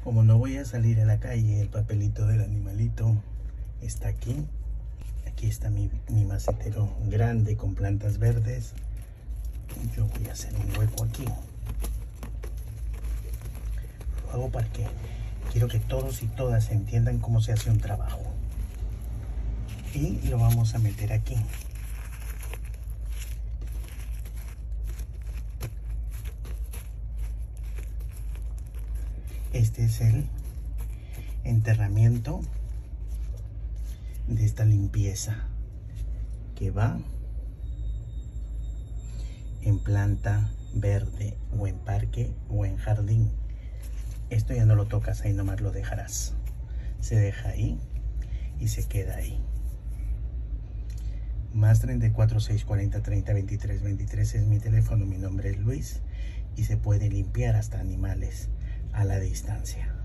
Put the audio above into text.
Como no voy a salir a la calle, el papelito del animalito está aquí. Aquí está mi macetero grande con plantas verdes. Yo voy a hacer un hueco aquí. Lo hago porque quiero que todos y todas entiendan cómo se hace un trabajo. Y lo vamos a meter aquí. Este es el enterramiento de esta limpieza que va en planta verde o en parque o en jardín. Esto ya no lo tocas, ahí nomás lo dejarás. Se deja ahí y se queda ahí. Más 34 640 30 23 23 es mi teléfono. Mi nombre es Luis y se puede limpiar hasta animales a la distancia.